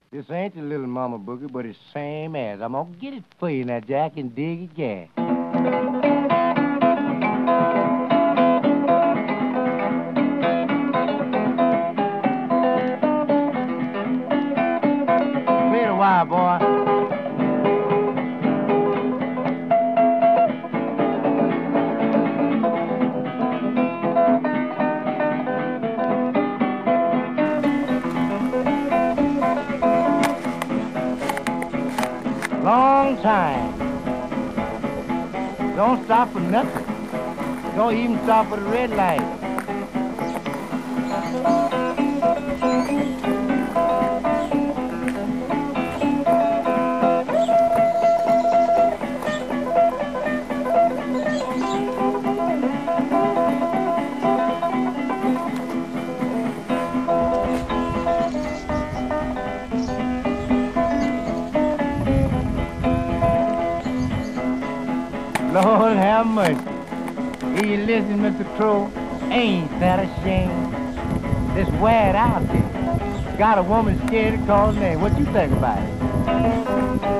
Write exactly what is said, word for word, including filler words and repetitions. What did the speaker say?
This ain't the little mama boogie, but it's same as. I'm gonna get it for you now, Jack, and dig again. Play it a while, boy. Long time. Don't stop for nothing. Don't even stop for the red light. Lord have mercy. Here you listen, Mister Crow. Ain't that a shame? This wad out there got a woman scared to call her name. What you think about it?